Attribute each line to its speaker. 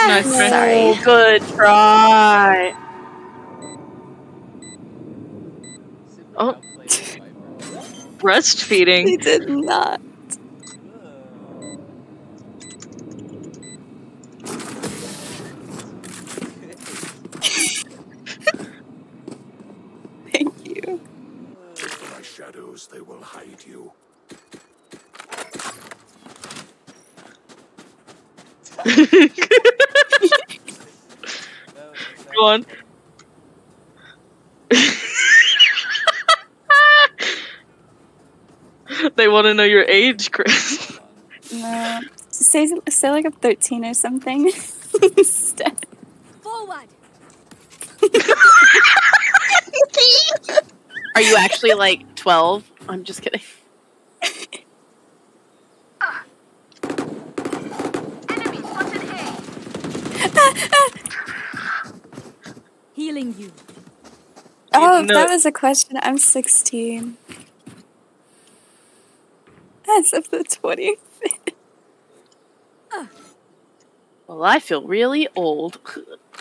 Speaker 1: Nice try.
Speaker 2: Sorry.
Speaker 3: Good try. Oh. Breastfeeding.
Speaker 2: He did not. Thank you.
Speaker 4: With my shadows, they will hide you.
Speaker 3: Go on. They want to know your age, Chris.
Speaker 2: No. Say like I'm 13 or something. Instead.
Speaker 5: Forward.
Speaker 6: Are you actually like 12? I'm just kidding.
Speaker 5: Enemy spotted A. Healing you.
Speaker 2: Oh,
Speaker 3: No.
Speaker 2: that was a question. I'm 16. As of the 25th.
Speaker 6: Well, I feel really old.